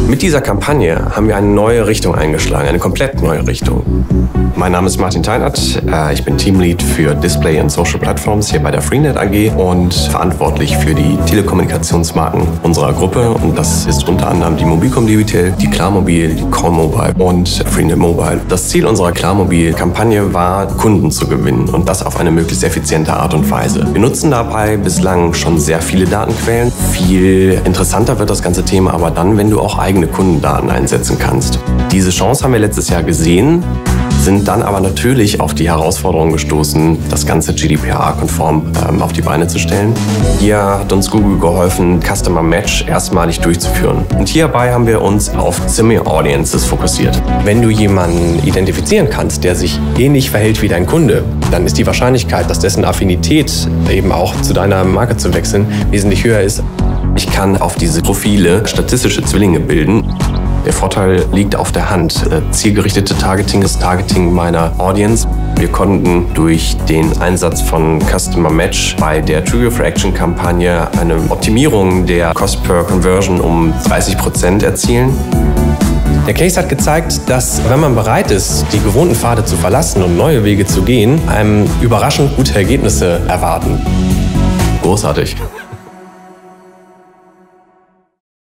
Mit dieser Kampagne haben wir eine neue Richtung eingeschlagen, eine komplett neue Richtung. Mein Name ist Martin Teinert, ich bin Teamlead für Display und Social Platforms hier bei der Freenet AG und verantwortlich für die Telekommunikationsmarken unserer Gruppe. Und das ist unter anderem die Mobilcom Debitel, die Klarmobil, die Call Mobile und Freenet Mobile. Das Ziel unserer Klarmobil-Kampagne war, Kunden zu gewinnen und das auf eine möglichst effiziente Art und Weise. Wir nutzen dabei bislang schon sehr viele Datenquellen. Viel interessanter wird das ganze Thema aber dann, wenn du auch eigene Kundendaten einsetzen kannst. Diese Chance haben wir letztes Jahr gesehen, sind dann aber natürlich auf die Herausforderung gestoßen, das Ganze GDPR-konform auf die Beine zu stellen. Hier hat uns Google geholfen, Customer Match erstmalig durchzuführen. Und hierbei haben wir uns auf Similar Audiences fokussiert. Wenn du jemanden identifizieren kannst, der sich ähnlich verhält wie dein Kunde, dann ist die Wahrscheinlichkeit, dass dessen Affinität eben auch zu deiner Marke zu wechseln, wesentlich höher ist. Ich kann auf diese Profile statistische Zwillinge bilden. Der Vorteil liegt auf der Hand. Zielgerichtete Targeting ist Targeting meiner Audience. Wir konnten durch den Einsatz von Customer Match bei der Trigger for Action Kampagne eine Optimierung der Cost per Conversion um 30% erzielen. Der Case hat gezeigt, dass wenn man bereit ist, die gewohnten Pfade zu verlassen und neue Wege zu gehen, einem überraschend gute Ergebnisse erwarten. Großartig.